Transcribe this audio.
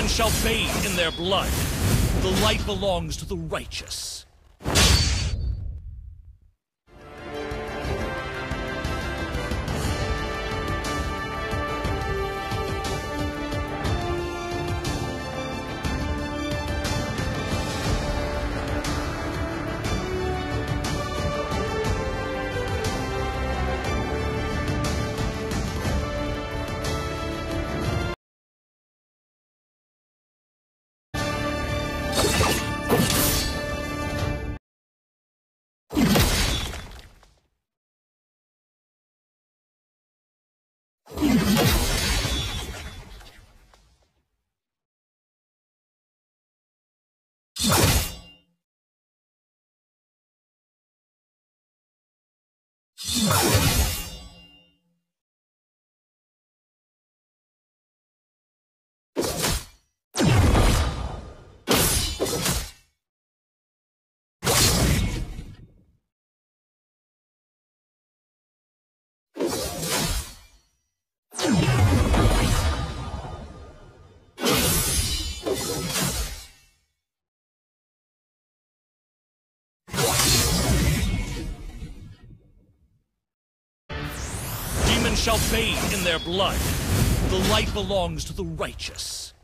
Demons shall bathe in their blood. The light belongs to the righteous. Demons shall bathe in their blood. The light belongs to the righteous.